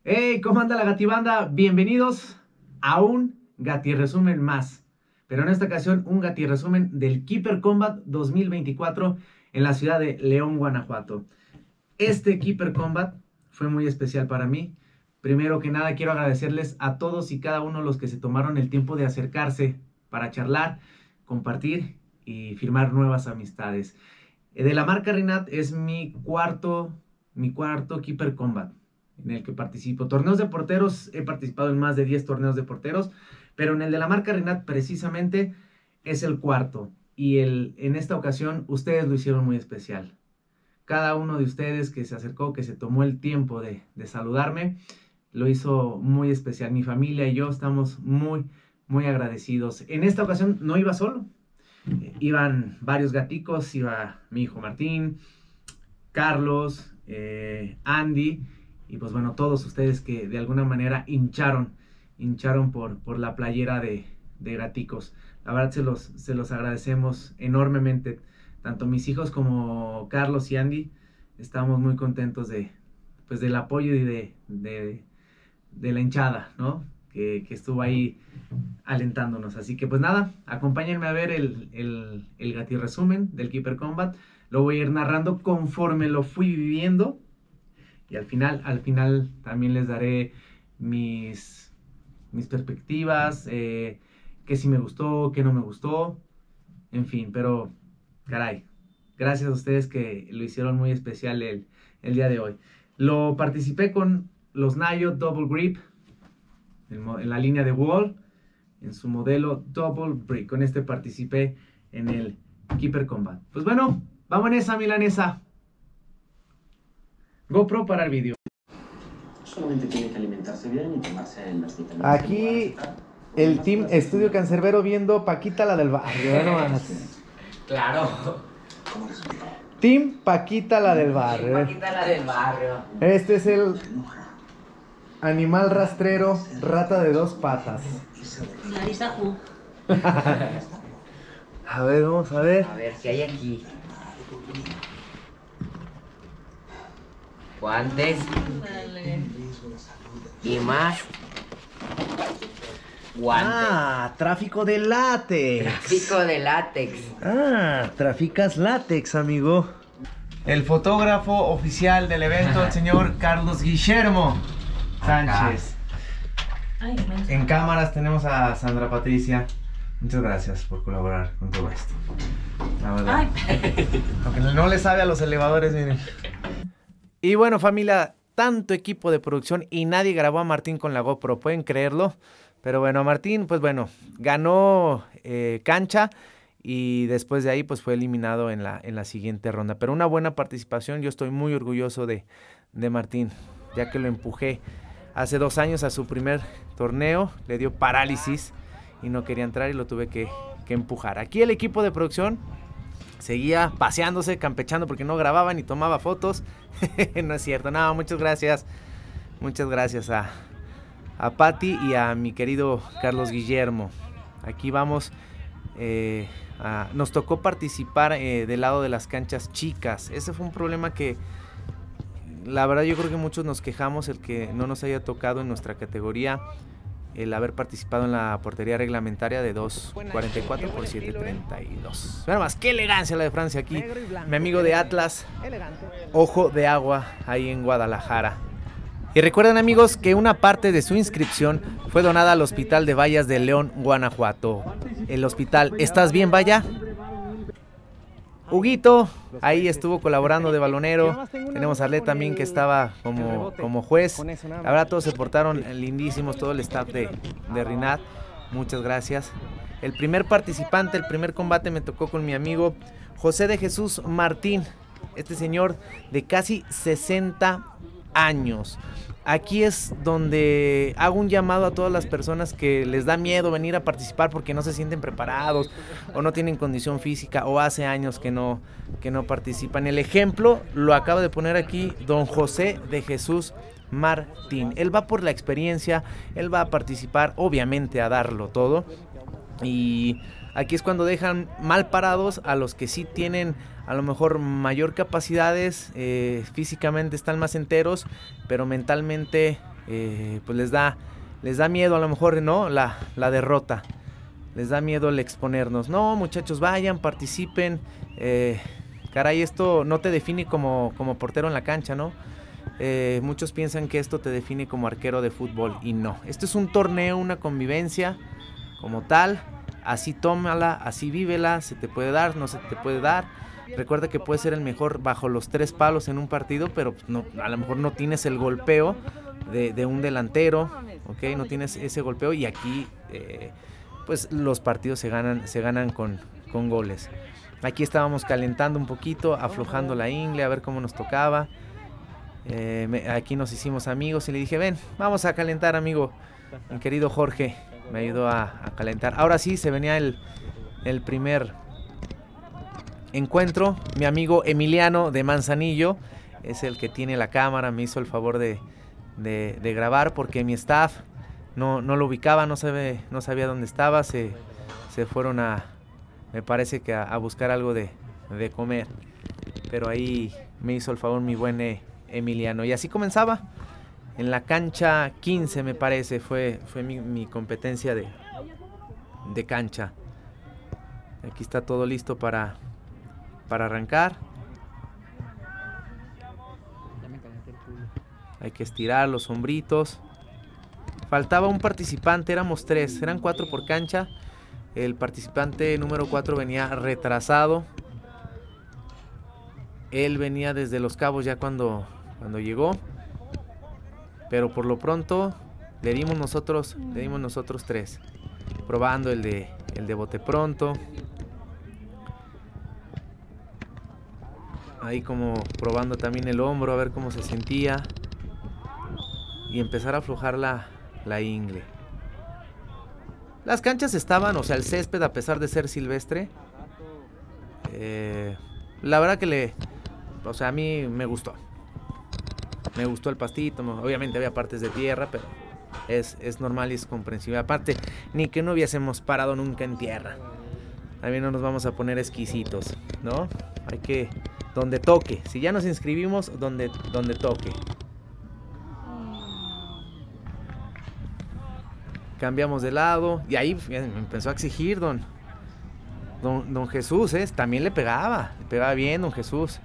Hey, ¿cómo anda la gatibanda? Bienvenidos a un Gati Resumen más. Pero en esta ocasión un Gati Resumen del Keeper Combat 2024 en la ciudad de León, Guanajuato. Este Keeper Combat fue muy especial para mí. Primero que nada quiero agradecerles a todos y cada uno de los que se tomaron el tiempo de acercarse para charlar, compartir y firmar nuevas amistades. De la marca Rinat es mi cuarto Keeper Combat en el que participo. Torneos de porteros, he participado en más de 10 torneos de porteros, pero en el de la marca Rinat precisamente es el cuarto. Y en esta ocasión ustedes lo hicieron muy especial. Cada uno de ustedes que se acercó, que se tomó el tiempo de saludarme, lo hizo muy especial. Mi familia y yo estamos muy agradecidos. En esta ocasión no iba solo. Iban varios gaticos, iba mi hijo Martín, Carlos, Andy, y pues bueno, todos ustedes que de alguna manera hincharon por la playera de gaticos. La verdad se los agradecemos enormemente. Tanto mis hijos como Carlos y Andy estamos muy contentos del apoyo y de la hinchada, ¿no? Que estuvo ahí alentándonos. Así que pues nada, acompáñenme a ver el Gati Resumen del Keeper Combat. Lo voy a ir narrando conforme lo fui viviendo. Y al final también les daré mis perspectivas, qué sí me gustó, qué no me gustó, en fin, pero caray, gracias a ustedes que lo hicieron muy especial el día de hoy. Lo participé con los Nayo Double Grip, en la línea de Wall, en su modelo Double Brick. Con este participé en el Keeper Combat. Pues bueno, vamos en esa milanesa. GoPro para el vídeo. Solamente tiene que alimentarse bien y tomarse las vitaminas. Aquí el Team Estudio Cancerbero viendo Paquita la del barrio, ¿no? Claro. Team Paquita la del barrio. Paquita la del barrio. Este es el animal rastrero, rata de dos patas. A ver, vamos a ver. A ver qué hay aquí. Guantes. Y más. Guantes. Ah, tráfico de látex. Pico de látex. Ah, traficas látex, amigo. El fotógrafo oficial del evento, el señor Carlos Guillermo Sánchez. En cámaras tenemos a Sandra Patricia. Muchas gracias por colaborar con todo esto. La verdad. Aunque no le sabe a los elevadores, miren. Y bueno, familia, tanto equipo de producción y nadie grabó a Martín con la GoPro, ¿pueden creerlo? Pero bueno, Martín, pues bueno, ganó cancha y después de ahí pues fue eliminado en la siguiente ronda. Pero una buena participación, yo estoy muy orgulloso de Martín, ya que lo empujé hace 2 años a su primer torneo, le dio parálisis y no quería entrar y lo tuve que empujar. Aquí el equipo de producción seguía paseándose, campechando porque no grababa ni tomaba fotos. No es cierto, no, muchas gracias a Patti y a mi querido Carlos Guillermo. Aquí vamos, nos tocó participar del lado de las canchas chicas. Ese fue un problema que la verdad yo creo que muchos nos quejamos, el que no nos haya tocado en nuestra categoría el haber participado en la portería reglamentaria de 2.44 por 7.32. Pero más, qué elegancia la de Francia aquí. Mi amigo de Atlas, Ojo de Agua, ahí en Guadalajara. Y recuerden, amigos, que una parte de su inscripción fue donada al Hospital de Vallas de León, Guanajuato. El hospital, ¿estás bien, Valla? Huguito, ahí estuvo colaborando de balonero. Tenemos a Arlet también que estaba como juez. La verdad todos se portaron lindísimos, todo el staff de Rinat. Muchas gracias. El primer participante, el primer combate me tocó con mi amigo José de Jesús Martín. Este señor de casi 60 años. Aquí es donde hago un llamado a todas las personas que les da miedo venir a participar porque no se sienten preparados o no tienen condición física o hace años que no participan. El ejemplo lo acaba de poner aquí don José de Jesús Martín. Él va por la experiencia, él va a participar, obviamente a darlo todo. Y aquí es cuando dejan mal parados a los que sí tienen a lo mejor mayor capacidades, físicamente están más enteros, pero mentalmente pues les da miedo a lo mejor, ¿no? La derrota. Les da miedo el exponernos. No, muchachos, vayan, participen. Caray, esto no te define como portero en la cancha, ¿no? Muchos piensan que esto te define como arquero de fútbol y no. Esto es un torneo, una convivencia como tal. Así tómala, así vívela, se te puede dar, no se te puede dar. Recuerda que puedes ser el mejor bajo los 3 palos en un partido, pero no, a lo mejor no tienes el golpeo de un delantero, ¿ok? No tienes ese golpeo y aquí pues los partidos se ganan con goles. Aquí estábamos calentando un poquito, aflojando la ingle, a ver cómo nos tocaba. Aquí nos hicimos amigos y le dije, ven, vamos a calentar, amigo. Mi querido Jorge me ayudó a calentar. Ahora sí, se venía el primer encuentro. Mi amigo Emiliano de Manzanillo es el que tiene la cámara, me hizo el favor de grabar porque mi staff no lo ubicaba, no sabía dónde estaba, se fueron me parece que a buscar algo de comer, pero ahí me hizo el favor mi buen Emiliano, y así comenzaba, en la cancha 15 me parece, fue mi competencia de cancha. Aquí está todo listo para arrancar. Hay que estirar los hombritos. Faltaba un participante, éramos 3, eran 4 por cancha. El participante número 4 venía retrasado. Él venía desde Los Cabos ya cuando llegó. Pero por lo pronto le dimos nosotros 3. Probando el de bote pronto. Ahí como probando también el hombro, a ver cómo se sentía. Y empezar a aflojar la ingle. Las canchas estaban, o sea, el césped, a pesar de ser silvestre, la verdad que a mí me gustó. Me gustó el pastito, obviamente había partes de tierra, pero es normal y es comprensible. Aparte, ni que no hubiésemos parado nunca en tierra. También no nos vamos a poner exquisitos, ¿no? Hay que, donde toque. Si ya nos inscribimos, donde toque. Cambiamos de lado. Y ahí me empezó a exigir don Jesús, también le pegaba bien don Jesús.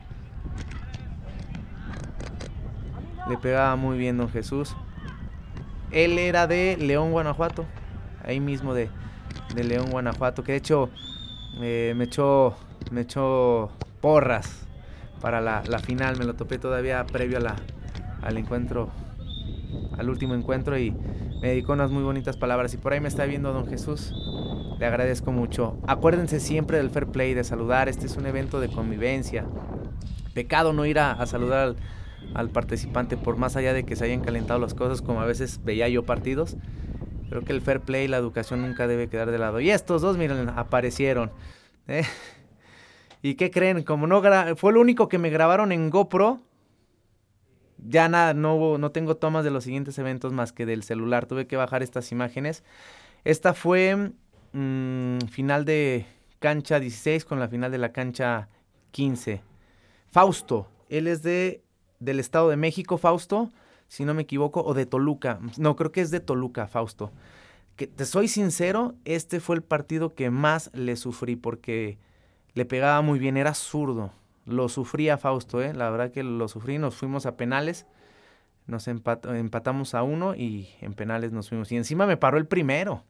Le pegaba muy bien don Jesús. Él era de León, Guanajuato. Ahí mismo de León, Guanajuato. Que de hecho me echó porras para la final. Me lo topé todavía previo al encuentro, al último encuentro, y me dedicó unas muy bonitas palabras. Y por ahí me está viendo don Jesús, le agradezco mucho. Acuérdense siempre del fair play, de saludar. Este es un evento de convivencia. Pecado no ir a saludar al participante, por más allá de que se hayan calentado las cosas, como a veces veía yo partidos. Creo que el fair play, la educación nunca debe quedar de lado. Y estos dos, miren, aparecieron. ¿Y qué creen? Como fue lo único que me grabaron en GoPro, ya nada, no tengo tomas de los siguientes eventos más que del celular. Tuve que bajar estas imágenes. Esta fue final de cancha 16 con la final de la cancha 15. Fausto, él es del Estado de México, Fausto, si no me equivoco, o de Toluca. No, creo que es de Toluca, Fausto. Que te soy sincero, este fue el partido que más le sufrí porque le pegaba muy bien, era zurdo. Lo sufría Fausto, la verdad que lo sufrí. Nos fuimos a penales, nos empatamos a 1 y en penales nos fuimos. Y encima me paró el primero.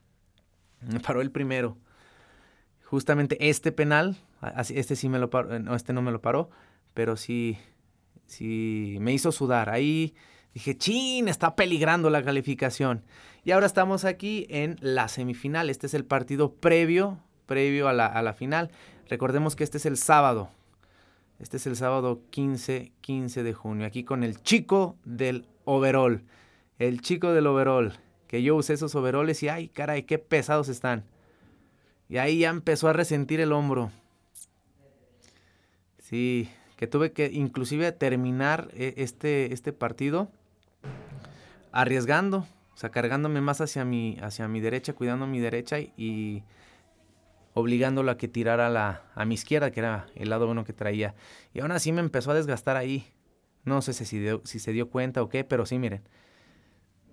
Justamente este penal, este sí me lo paró, no, este no me lo paró, pero sí me hizo sudar. Ahí dije, chin, está peligrando la calificación. Y ahora estamos aquí en la semifinal. Este es el partido previo a la final. Recordemos que este es el sábado. Este es el sábado 15 de junio. Aquí con el chico del overall. El chico del overall. Que yo usé esos overoles y ay, caray, qué pesados están. Y ahí ya empezó a resentir el hombro. Sí, que tuve que inclusive terminar este partido arriesgando. O sea, cargándome más hacia mi derecha, cuidando mi derecha y obligándolo a que tirara a mi izquierda, que era el lado bueno que traía. Y aún así me empezó a desgastar ahí. No sé si se dio cuenta o qué, pero sí, miren.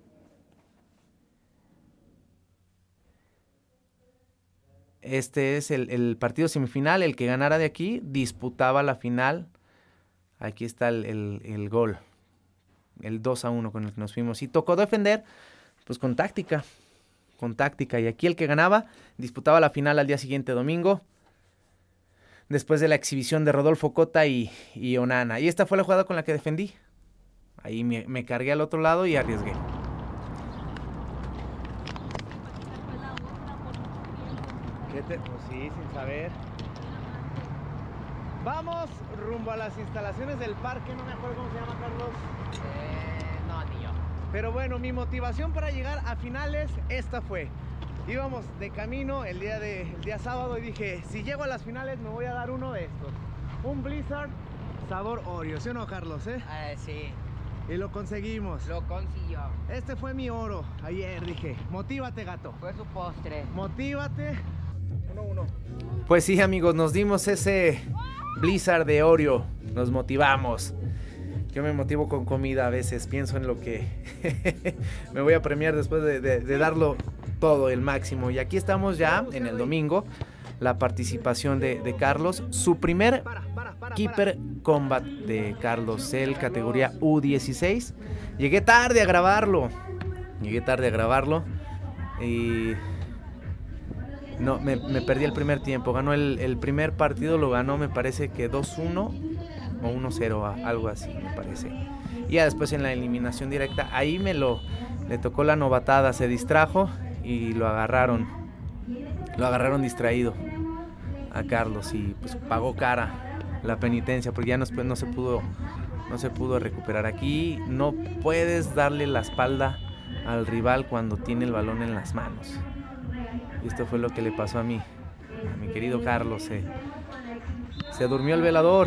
este es el partido semifinal. El que ganara de aquí disputaba la final. Aquí está el gol, el 2-1 con el que nos fuimos. Y tocó defender pues con táctica. Y aquí el que ganaba disputaba la final al día siguiente, domingo, después de la exhibición de Rodolfo Cota y Onana. Y esta fue la jugada con la que defendí. Ahí me cargué al otro lado y arriesgué. Pues sí, sin saber. Vamos rumbo a las instalaciones del parque. No me acuerdo cómo se llama, Carlos. No, ni yo. Pero bueno, mi motivación para llegar a finales, esta fue. Íbamos de camino el día sábado y dije, si llego a las finales me voy a dar uno de estos. Un Blizzard sabor Oreo, ¿sí o no, Carlos? Sí. Y lo conseguimos. Lo consiguió. Este fue mi oro. Ayer dije, motívate, gato. Fue su postre. Motívate. 1-1. Pues sí, amigos, nos dimos ese Blizzard de Oreo. Nos motivamos. Yo me motivo con comida a veces. Pienso en lo que me voy a premiar después de darlo todo, el máximo. Y aquí estamos ya en el domingo. La participación de Carlos. Su primer Keeper Combat de Carlos, el categoría U16. Llegué tarde a grabarlo. Y no, me perdí el primer tiempo. Ganó el primer partido, lo ganó, me parece que 2-1 o 1-0, algo así, me parece. Y ya después en la eliminación directa, ahí le tocó la novatada, se distrajo y lo agarraron distraído a Carlos y pues pagó cara la penitencia porque ya no se pudo recuperar. Aquí no puedes darle la espalda al rival cuando tiene el balón en las manos. Y esto fue lo que le pasó a mi querido Carlos. Se durmió el velador.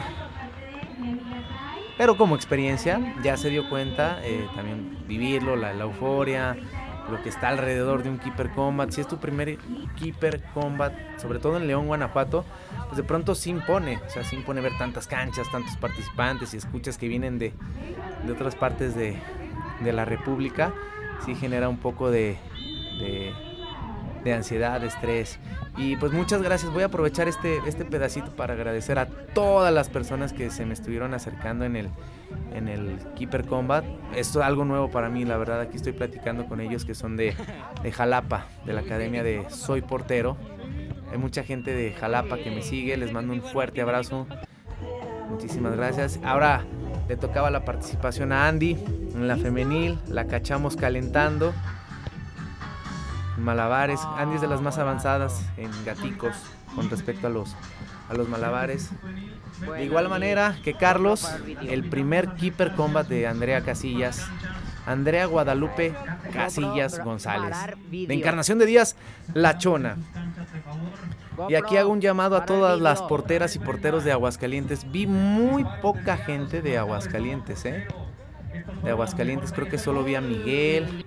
Pero como experiencia ya se dio cuenta, también vivirlo, la euforia, lo que está alrededor de un Keeper Combat. Si es tu primer Keeper Combat, sobre todo en León, Guanajuato, pues de pronto sí impone. O sea, sí impone ver tantas canchas, tantos participantes y escuchas que vienen de otras partes de la República. Sí genera un poco de ansiedad, de estrés. Y pues muchas gracias. Voy a aprovechar este pedacito para agradecer a todas las personas que se me estuvieron acercando en el Keeper Combat. Esto es algo nuevo para mí, la verdad. Aquí estoy platicando con ellos que son de Jalapa, de la academia de Soy Portero. Hay mucha gente de Jalapa que me sigue. Les mando un fuerte abrazo. Muchísimas gracias. Ahora le tocaba la participación a Andy en la femenil. La cachamos calentando malabares. Andy es de las más avanzadas en gaticos con respecto a los malabares. De igual manera que Carlos, el primer Keeper Combat de Andrea Casillas, Andrea Guadalupe Casillas González, de Encarnación de Díaz, La Chona. Y aquí hago un llamado a todas las porteras y porteros de Aguascalientes. Vi muy poca gente de Aguascalientes, de Aguascalientes creo que solo vi a Miguel,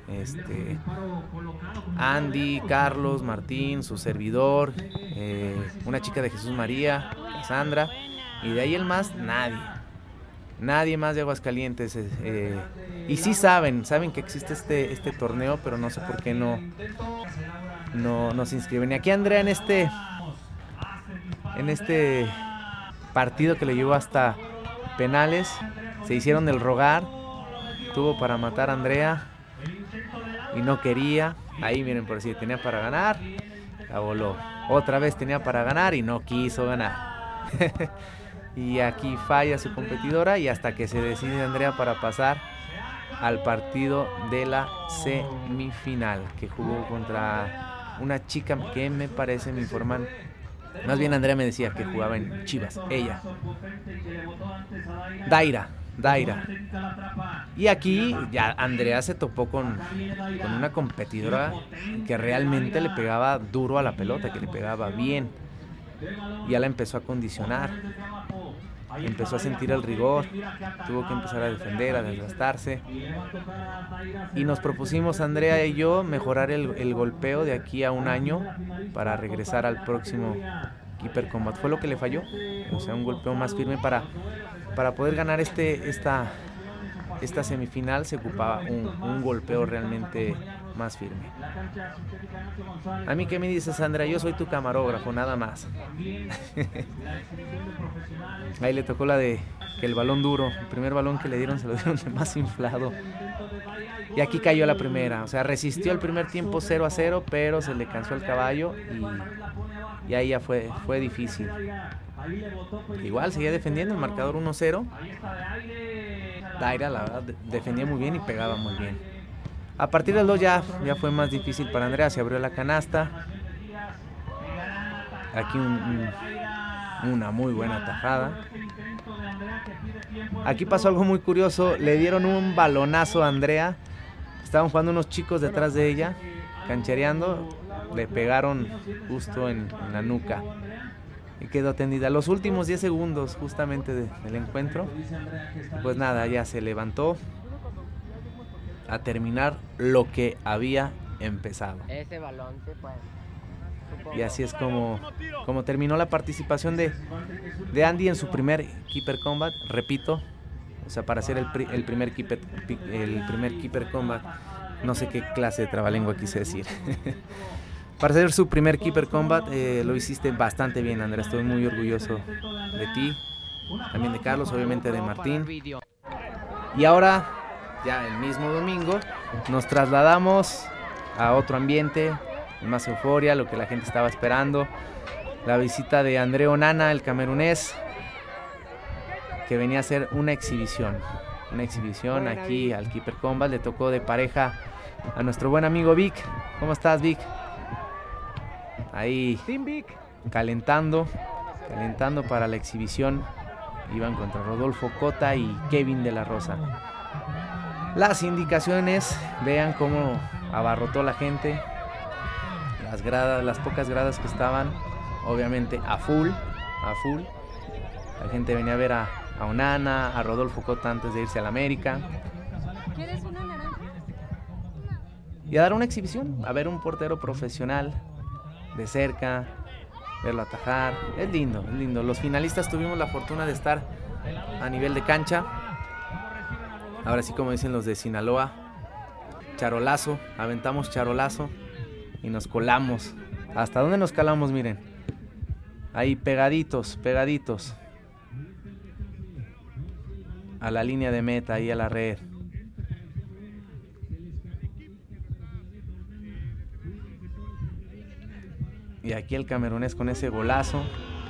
Andy, Carlos, Martín, su servidor, una chica de Jesús María, Cassandra, y de ahí el más, nadie más de Aguascalientes. Y sí saben que existe este torneo, pero no sé por qué no se inscriben. Y aquí Andrea en este partido que le llevó hasta penales, se hicieron del rogar, tuvo para matar a Andrea y no quería. Ahí miren, por si tenía para ganar, la voló. Otra vez tenía para ganar y no quiso ganar. Y aquí falla su competidora y hasta que se decide Andrea para pasar al partido de la semifinal, que jugó contra una chica que me parece, me informan, más bien Andrea me decía que jugaba en Chivas, ella, Daira. Y aquí ya Andrea se topó con una competidora que realmente le pegaba duro a la pelota, que le pegaba bien. Ya la empezó a condicionar, empezó a sentir el rigor, tuvo que empezar a defender, a desgastarse. Y nos propusimos, Andrea y yo, mejorar el golpeo de aquí a un año para regresar al próximo Keeper Combat. Fue lo que le falló, o sea, un golpeo más firme para poder ganar esta esta semifinal se ocupaba un golpeo realmente más firme. A mí, ¿qué me dices, Andrea? Yo soy tu camarógrafo, nada más. Ahí le tocó la de que el balón duro, el primer balón que le dieron se lo dieron de más inflado. Y aquí cayó la primera, o sea, resistió el primer tiempo 0-0, pero se le cansó el caballo y ahí ya fue difícil. Igual seguía defendiendo el marcador 1-0. Daira, la verdad, defendía muy bien y pegaba muy bien. A partir del 2 ya fue más difícil para Andrea, se abrió la canasta. Aquí una muy buena tajada. Aquí pasó algo muy curioso, le dieron un balonazo a Andrea. Estaban jugando unos chicos detrás de ella, canchereando, le pegaron justo en la nuca y quedó tendida. Los últimos 10 segundos justamente del encuentro, pues nada, ya se levantó a terminar lo que había empezado. Ese balón se fue. Y así es como terminó la participación de Andy en su primer Keeper Combat, repito. O sea, para ser el primer Keeper Combat, no sé qué clase de trabalengua quise decir. Para ser su primer Keeper Combat, lo hiciste bastante bien, Andrea. Estoy muy orgulloso de ti, también de Carlos, obviamente de Martín. Y ahora, ya el mismo domingo, nos trasladamos a otro ambiente, más euforia, lo que la gente estaba esperando. La visita de Andre Onana, el camerunés, que venía a hacer una exhibición aquí al Keeper Combat. Le tocó de pareja a nuestro buen amigo Vic. ¿Cómo estás, Vic? Ahí calentando para la exhibición. Iban contra Rodolfo Cota y Kevin de la Rosa. Las indicaciones, vean cómo abarrotó la gente. Las gradas, las pocas gradas que estaban, obviamente a full. La gente venía a ver a Onana, a Rodolfo Cota antes de irse a la América. ¿Quieres una naranja? Y a dar una exhibición, a ver un portero profesional de cerca, verlo atajar. Es lindo. Los finalistas tuvimos la fortuna de estar a nivel de cancha. Ahora sí, como dicen los de Sinaloa, charolazo, aventamos charolazo y nos colamos. ¿Hasta dónde nos calamos? Miren, ahí pegaditos a la línea de meta, ahí a la red. Y aquí el camerunés con ese golazo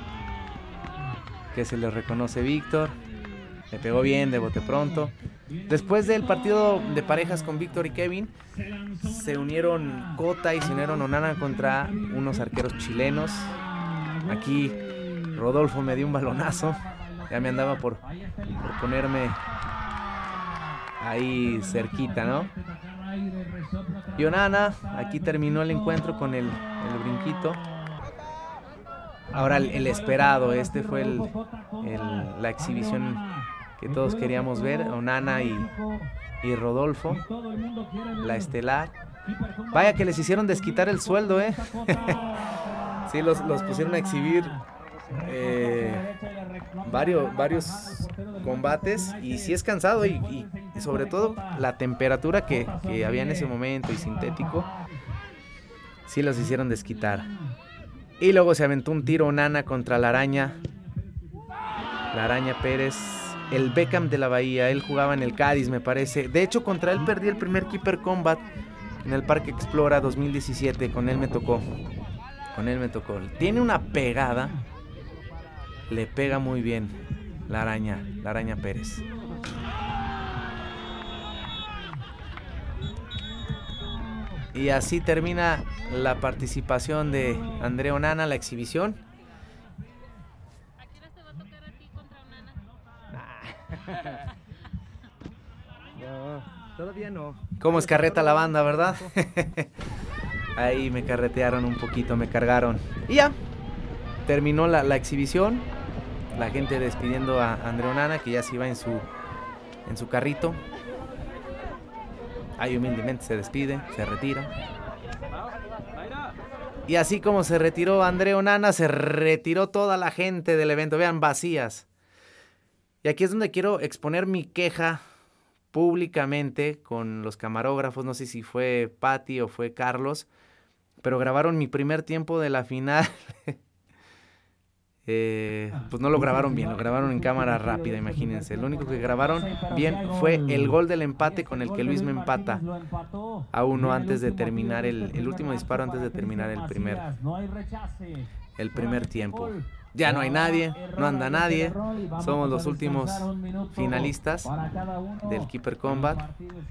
que se le reconoce Víctor. Le pegó bien de bote pronto. Después del partido de parejas con Víctor y Kevin, se unieron Cota y se unieron Onana contra unos arqueros chilenos. Aquí Rodolfo me dio un balonazo. Ya me andaba por ponerme ahí cerquita, ¿no? Y Onana, aquí terminó el encuentro con el brinquito. Ahora el esperado, este fue la exhibición que todos queríamos ver, Onana y Rodolfo, la estelar. Vaya que les hicieron desquitar el sueldo, ¿eh? Sí, los pusieron a exhibir varios combates y sí es cansado y sobre todo la temperatura que había en ese momento y sintético, sí los hicieron desquitar. Y luego se aventó un tiro Onana contra la Araña Pérez, el Beckham de la Bahía. Él jugaba en el Cádiz, me parece. De hecho, contra él perdí el primer Keeper Combat en el Parque Explora 2017. Con él me tocó. Tiene una pegada. Le pega muy bien la Araña Pérez. Y así termina la participación de Andre Onana, la exhibición. ¿A qué hora te va a tocar a ti contra Onana? No, todavía no. ¿Cómo es carreta la banda, verdad? Ahí me carretearon un poquito, me cargaron. Y ya, terminó la exhibición. La gente despidiendo a Andre Onana, que ya se iba en su carrito. Ahí humildemente se despide, se retira. Y así como se retiró Andre Onana, se retiró toda la gente del evento. Vean, vacías. Y aquí es donde quiero exponer mi queja públicamente con los camarógrafos, no sé si fue Pati o fue Carlos, pero grabaron mi primer tiempo de la final. Pues no lo grabaron bien, lo grabaron en cámara rápida, imagínense. Lo único que grabaron bien fue el gol del empate con el que Luis me empata a 1 antes de terminar el último disparo antes de terminar el primer tiempo. Ya no hay nadie, no anda nadie, somos los últimos finalistas del Keeper Combat.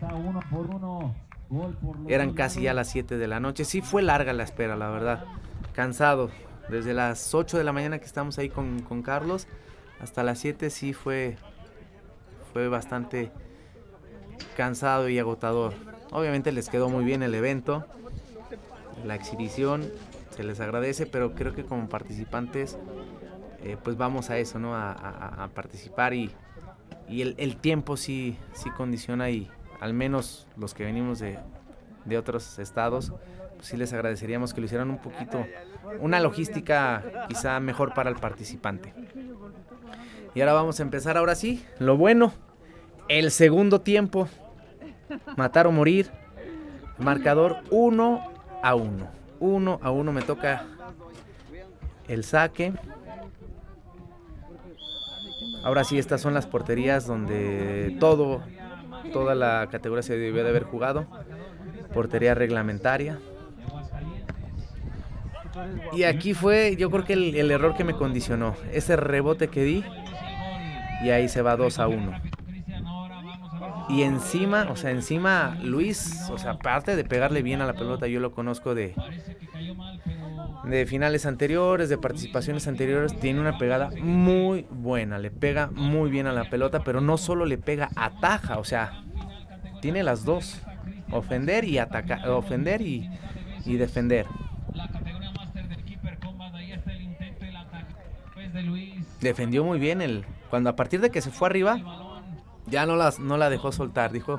Eran casi ya las 7 de la noche, sí fue larga la espera, la verdad, cansado. Desde las 8 de la mañana que estamos ahí con Carlos hasta las 7 sí fue bastante cansado y agotador. Obviamente les quedó muy bien el evento, la exhibición, se les agradece, pero creo que como participantes pues vamos a eso, ¿no? A participar y el tiempo sí condiciona, y al menos los que venimos de otros estados, pues sí les agradeceríamos que lo hicieran un poquito, una logística quizá mejor para el participante. Y ahora vamos a empezar, ahora sí, lo bueno, el segundo tiempo, matar o morir, marcador 1-1, 1-1, me toca el saque. Ahora sí, estas son las porterías donde toda la categoría se debió de haber jugado, portería reglamentaria. Y aquí fue, yo creo que el error que me condicionó, ese rebote que di, y ahí se va 2-1. Y encima Luis, o sea, aparte de pegarle bien a la pelota, yo lo conozco de finales anteriores, de participaciones anteriores, tiene una pegada muy buena, le pega muy bien a la pelota, pero no solo le pega, ataja, o sea, tiene las dos, ofender y atacar, ofender y defender. Defendió muy bien cuando a partir de que se fue arriba, ya no la dejó soltar, dijo,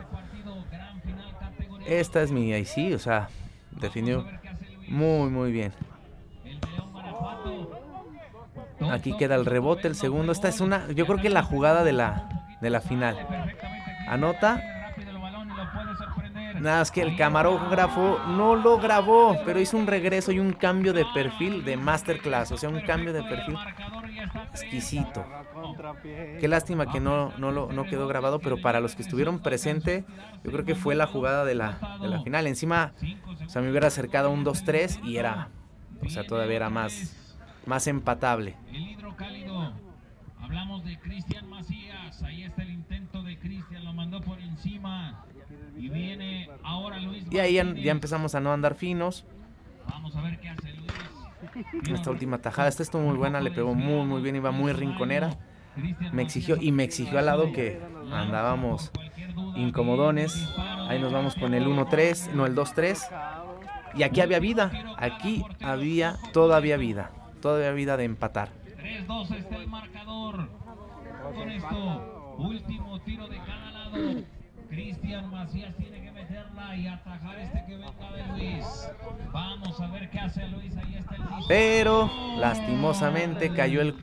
esta es mía, y sí, o sea, defendió muy bien. Aquí queda el rebote, el segundo. Esta es yo creo que la jugada de la final. Anota. Nada más que el camarógrafo no lo grabó, pero hizo un regreso y un cambio de perfil de masterclass, o sea, un cambio de perfil exquisito. Qué lástima que no quedó grabado, pero para los que estuvieron presentes, yo creo que fue la jugada de la final. Encima, o sea, me hubiera acercado a un 2-3 y era, o sea, todavía era más empatable. Hablamos de Cristian Macías, ahí está el intento de Cristian, lo mandó por encima y viene ahora Luis. Y ahí ya empezamos a no andar finos. Vamos a ver qué hace Luis. Esta última tajada, esta estuvo muy buena, le pegó muy bien, iba muy rinconera. Me exigió al lado que andábamos incomodones. Ahí nos vamos con el 1-3, no el 2-3. Y aquí había vida, aquí había todavía vida de empatar. 3-2 está el marcador. Con esto, último tiro de cada lado. Cristian Macías tiene que meterla y atajar que venga de Luis. Vamos a ver qué hace Luis. Ahí está el disparo. Pero lastimosamente cayó el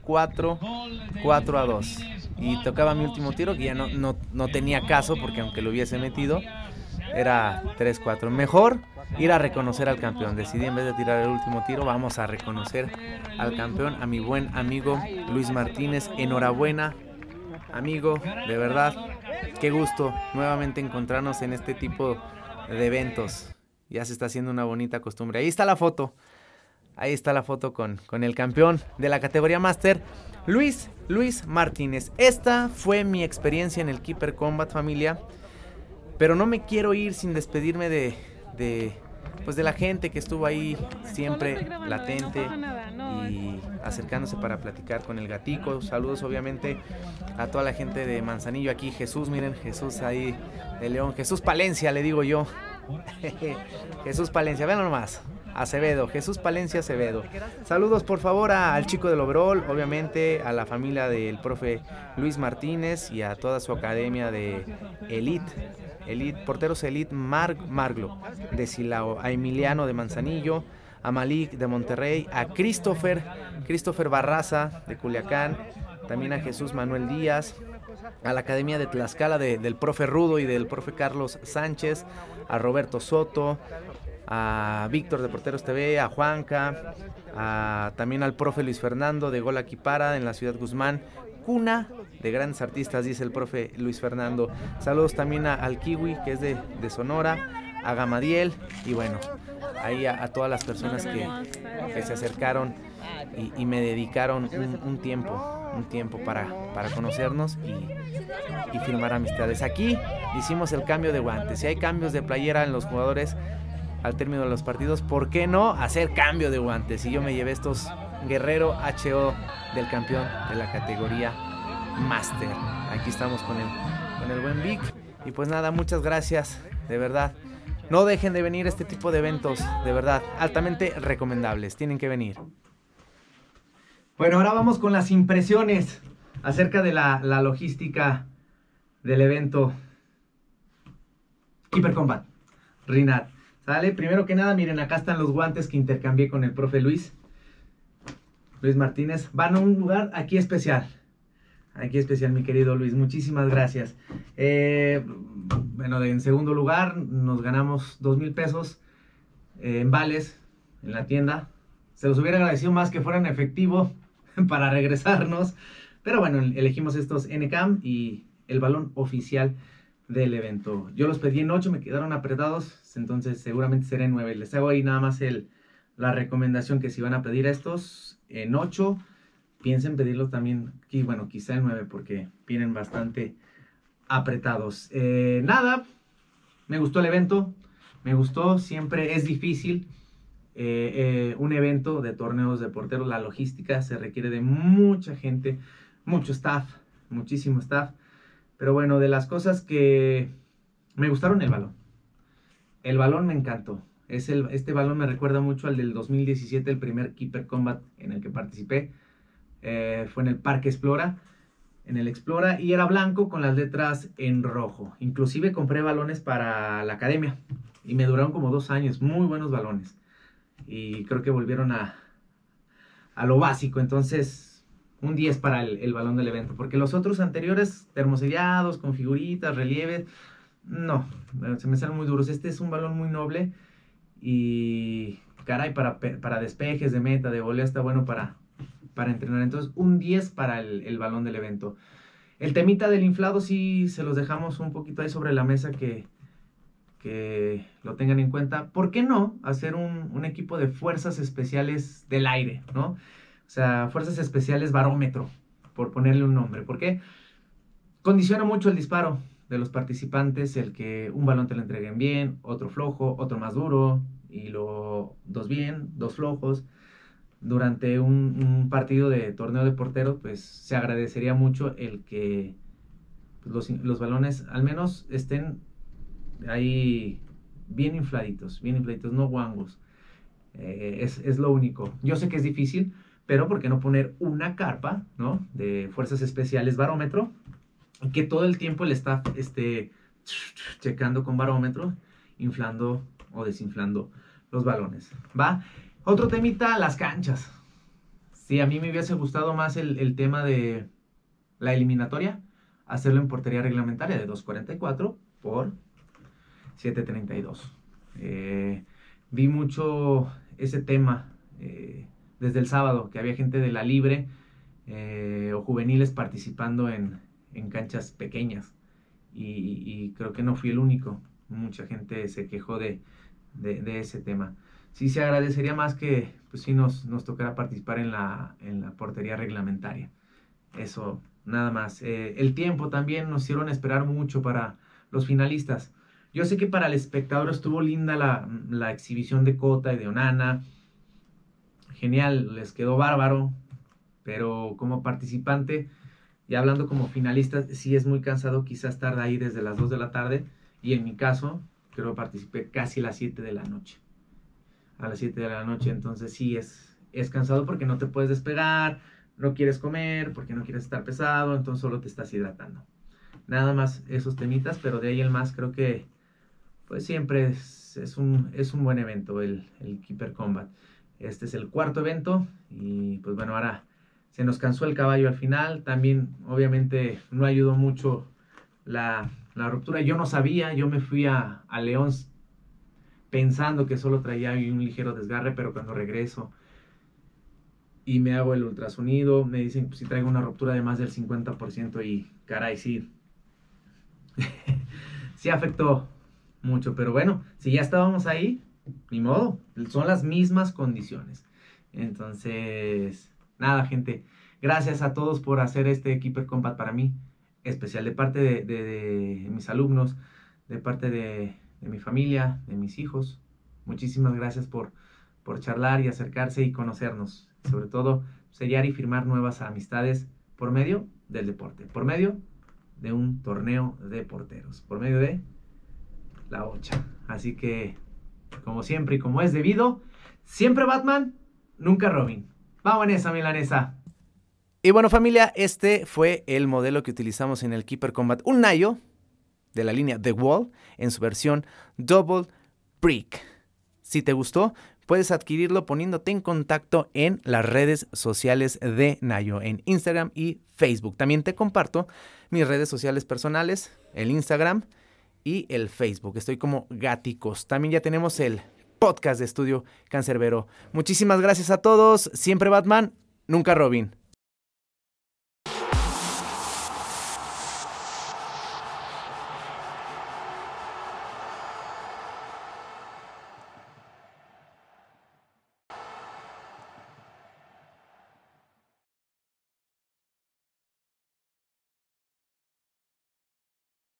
4-2. Y tocaba mi último tiro, que ya no tenía caso, porque aunque lo hubiese metido, era 3-4. Mejor ir a reconocer al campeón. Decidí, en vez de tirar el último tiro, vamos a reconocer al campeón, a mi buen amigo Luis Martínez. Enhorabuena, amigo, de verdad, qué gusto nuevamente encontrarnos en este tipo de eventos. Ya se está haciendo una bonita costumbre. Ahí está la foto con el campeón de la categoría Master, Luis Martínez. Esta fue mi experiencia en el Keeper Combat, familia, pero no me quiero ir sin despedirme de la gente que estuvo ahí siempre latente y acercándose para platicar con el gatico. Saludos obviamente a toda la gente de Manzanillo, aquí Jesús, miren, Jesús ahí de León, Jesús Palencia le digo yo. Jesús Palencia, vean nomás, Acevedo, Jesús Palencia Acevedo. Saludos por favor al chico del overall, obviamente a la familia del profe Luis Martínez y a toda su academia de Elite, porteros Elite Marglo de Silao, a Emiliano de Manzanillo, a Malik de Monterrey, a Christopher Barraza de Culiacán, también a Jesús Manuel Díaz, a la Academia de Tlaxcala del profe Rudo y del profe Carlos Sánchez, a Roberto Soto, a Víctor de Porteros TV, a Juanca, también al profe Luis Fernando de Gol Aquí Para en la Ciudad Guzmán, cuna de grandes artistas, dice el profe Luis Fernando. Saludos también al Kiwi, que es de Sonora, a Gamadiel, y bueno, ahí a todas las personas que se acercaron y me dedicaron un tiempo para conocernos y firmar amistades. Aquí hicimos el cambio de guantes. Si hay cambios de playera en los jugadores al término de los partidos, ¿por qué no hacer cambio de guantes? Y yo me llevé estos Guerrero HO del campeón de la categoría Master. Aquí estamos con el buen Vic. Y pues nada, muchas gracias, de verdad. No dejen de venir a este tipo de eventos, de verdad, altamente recomendables. Tienen que venir. Bueno, ahora vamos con las impresiones acerca de la logística del evento Keeper Combat Rinat. ¿Sale? Primero que nada, miren, acá están los guantes que intercambié con el profe Luis Martínez. Van a un lugar aquí especial. Aquí especial, mi querido Luis. Muchísimas gracias. Bueno, en segundo lugar, nos ganamos 2,000 pesos en vales en la tienda. Se los hubiera agradecido más que fueran efectivo para regresarnos. Pero bueno, elegimos estos NCAM y el balón oficial del evento. Yo los pedí en 8, me quedaron apretados, entonces seguramente será en 9. Les hago ahí nada más la recomendación que si van a pedir estos en 8, piensen pedirlos también, bueno, quizá en 9 porque vienen bastante apretados. Nada, me gustó el evento, me gustó, siempre es difícil un evento de torneos de porteros, la logística se requiere de mucha gente, mucho staff, muchísimo staff. Pero bueno, de las cosas que me gustaron, el balón. El balón me encantó. Este balón me recuerda mucho al del 2017, el primer Keeper Combat en el que participé. Fue en el Parque Explora, en el Explora, y era blanco con las letras en rojo. Inclusive compré balones para la academia y me duraron como 2 años. Muy buenos balones. Y creo que volvieron a lo básico. Entonces, un 10 para el balón del evento, porque los otros anteriores, termosellados, con figuritas, relieves, no, se me salen muy duros. Este es un balón muy noble y, caray, para despejes de meta, de volea, está bueno para entrenar. Entonces, un 10 para el balón del evento. El temita del inflado sí se los dejamos un poquito ahí sobre la mesa, que lo tengan en cuenta. ¿Por qué no hacer un equipo de fuerzas especiales del aire, no? O sea, fuerzas especiales barómetro, por ponerle un nombre. ¿Por qué? Condiciona mucho el disparo de los participantes, el que un balón te lo entreguen bien, otro flojo, otro más duro, y luego 2 bien, 2 flojos. Durante un partido de torneo de porteros, pues se agradecería mucho el que los balones al menos estén ahí bien infladitos, no guangos. Es lo único. Yo sé que es difícil, pero ¿por qué no poner una carpa, ¿no?, de fuerzas especiales barómetro, que todo el tiempo el staff esté checando con barómetro, inflando o desinflando los balones? ¿Va? Otro temita, las canchas. Sí, a mí me hubiese gustado más el tema de la eliminatoria, hacerlo en portería reglamentaria de 2.44 por 7.32. Vi mucho ese tema desde el sábado, que había gente de la libre o juveniles participando en canchas pequeñas, y creo que no fui el único. Mucha gente se quejó de ese tema. Sí se agradecería más que pues sí nos tocara participar en la portería reglamentaria. Eso, nada más. El tiempo también nos hicieron esperar mucho para los finalistas. Yo sé que para el espectador estuvo linda la exhibición de Cota y de Onana. Genial, les quedó bárbaro. Pero como participante, y hablando como finalista, sí es muy cansado quizás estar ahí desde las 2 de la tarde. Y en mi caso, creo que participé casi a las 7 de la noche. A las 7 de la noche, entonces sí es cansado porque no te puedes despegar, no quieres comer, porque no quieres estar pesado, entonces solo te estás hidratando. Nada más esos temitas, pero de ahí el más creo que pues siempre es un buen evento el Keeper Combat. Este es el 4.º evento y pues bueno, ahora Se nos cansó el caballo al final. También, obviamente, no ayudó mucho la ruptura. Yo no sabía, yo me fui a León pensando que solo traía un ligero desgarre, pero cuando regreso y me hago el ultrasonido, me dicen pues, si traigo una ruptura de más del 50% y caray, sí. Sí afectó mucho, pero bueno, si ya estábamos ahí, ni modo, son las mismas condiciones. Entonces, nada, gente, gracias a todos por hacer este Keeper Combat para mí especial, de parte de mis alumnos, de parte de mi familia, de mis hijos. Muchísimas gracias por charlar y acercarse y conocernos. Sobre todo, sellar y firmar nuevas amistades por medio del deporte, por medio de un torneo de porteros, por medio de la OCHA. Así que, como siempre y como es debido, siempre Batman, nunca Robin. Vamos en esa, milanesa. Y bueno, familia, este fue el modelo que utilizamos en el Keeper Combat. Un Nayo de la línea The Wall en su versión Double Brick. Si te gustó, puedes adquirirlo poniéndote en contacto en las redes sociales de Nayo, en Instagram y Facebook. También te comparto mis redes sociales personales, el Instagram y el Facebook. Estoy como Gaticos. También ya tenemos el podcast de Estudio Cancerbero. Muchísimas gracias a todos. Siempre Batman, nunca Robin.